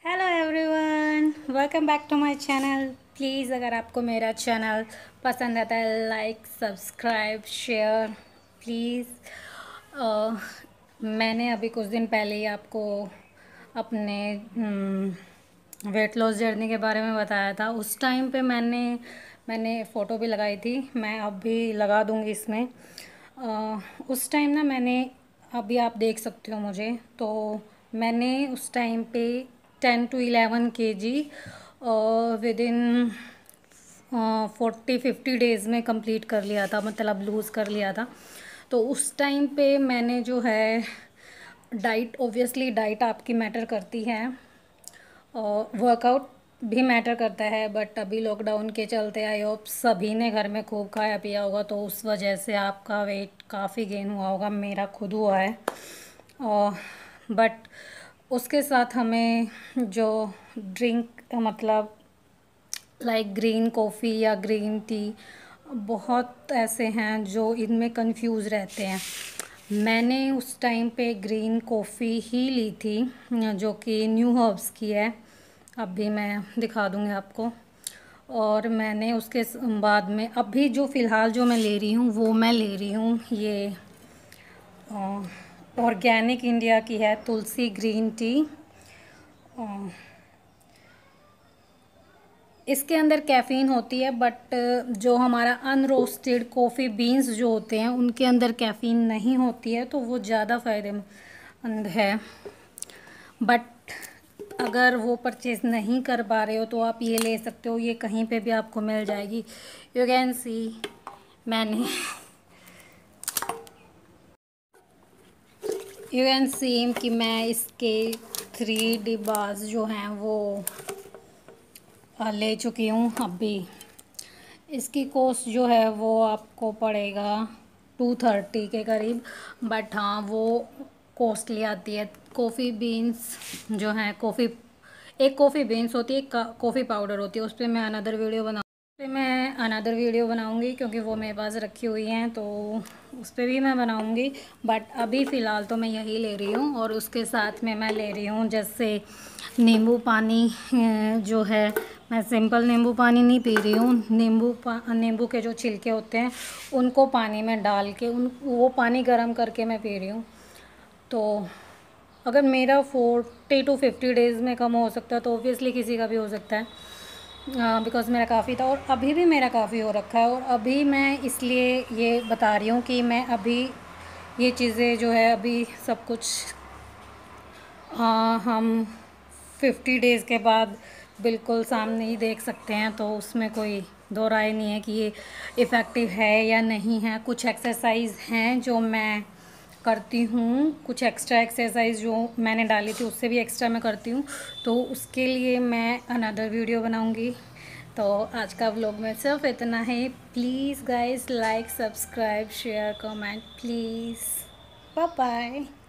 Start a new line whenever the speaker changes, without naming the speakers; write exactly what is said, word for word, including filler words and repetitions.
Hello everyone, welcome back to my channel. Please अगर आपको मेरा चैनल पसंद आता है, लाइक सब्सक्राइब शेयर प्लीज़। अ, मैंने अभी कुछ दिन पहले ही आपको अपने वेट लॉस जर्नी के बारे में बताया था। उस टाइम पे मैंने मैंने फ़ोटो भी लगाई थी, मैं अब भी लगा दूँगी इसमें। अ, उस टाइम ना मैंने, अभी आप देख सकते हो मुझे, तो मैंने उस टाइम पे ten to eleven K G within forty fifty days में कंप्लीट कर लिया था, मतलब लूज़ कर लिया था। तो उस टाइम पे मैंने जो है डाइट, ओबियसली डाइट आपकी मैटर करती है और वर्कआउट भी मैटर करता है, बट अभी लॉकडाउन के चलते आई होप सभी ने घर में खूब खाया पिया होगा, तो उस वजह से आपका वेट काफ़ी गेन हुआ होगा। मेरा खुद हुआ है। और बट उसके साथ हमें जो ड्रिंक, मतलब लाइक ग्रीन कॉफ़ी या ग्रीन टी, बहुत ऐसे हैं जो इनमें कंफ्यूज रहते हैं। मैंने उस टाइम पे ग्रीन कॉफ़ी ही ली थी जो कि न्यू हर्ब्स की है, अभी मैं दिखा दूँगी आपको। और मैंने उसके बाद में अभी जो फ़िलहाल जो मैं ले रही हूँ वो मैं ले रही हूँ ये ऑर्गेनिक इंडिया की है, तुलसी ग्रीन टी। इसके अंदर कैफ़ीन होती है, बट जो हमारा अनरोस्टेड कॉफ़ी बीन्स जो होते हैं उनके अंदर कैफ़ीन नहीं होती है, तो वो ज़्यादा फ़ायदेमंद है। बट अगर वो परचेज़ नहीं कर पा रहे हो तो आप ये ले सकते हो, ये कहीं पे भी आपको मिल जाएगी। यू कैन सी मैंने यू कैन सी कि मैं इसके थ्री डिब्बास जो हैं वो ले चुकी हूँ। अभी इसकी कॉस्ट जो है वो आपको पड़ेगा टू थर्टी के करीब, बट हाँ वो कॉस्टली आती है। कॉफ़ी बीन्स जो हैं, कॉफ़ी एक कॉफ़ी बीन्स होती है, एक कॉफ़ी पाउडर होती है। उस पर मैं अनदर वीडियो बना पे मैं अनदर वीडियो बनाऊंगी, क्योंकि वो मेरे पास रखी हुई हैं, तो उस पर भी मैं बनाऊंगी। बट अभी फ़िलहाल तो मैं यही ले रही हूँ। और उसके साथ में मैं ले रही हूँ जैसे नींबू पानी जो है, मैं सिंपल नींबू पानी नहीं पी रही हूँ। नींबू पा नींबू के जो छिलके होते हैं उनको पानी में डाल के उन वो पानी गर्म करके मैं पी रही हूँ। तो अगर मेरा फोर्टी टू फिफ्टी डेज़ में कम हो सकता है तो ऑब्वियसली किसी का भी हो सकता है, बिकॉज़ मेरा काफ़ी था और अभी भी मेरा काफ़ी हो रखा है। और अभी मैं इसलिए ये बता रही हूँ कि मैं अभी ये चीज़ें जो है अभी सब कुछ आ, हम फिफ्टी डेज़ के बाद बिल्कुल सामने ही देख सकते हैं, तो उसमें कोई दो राय नहीं है कि ये इफ़ेक्टिव है या नहीं है। कुछ एक्सरसाइज हैं जो मैं करती हूँ, कुछ एक्स्ट्रा एक्सरसाइज जो मैंने डाली थी उससे भी एक्स्ट्रा मैं करती हूँ, तो उसके लिए मैं अनदर वीडियो बनाऊँगी। तो आज का व्लॉग में सिर्फ इतना ही। Please guys, like subscribe share comment please. Bye bye.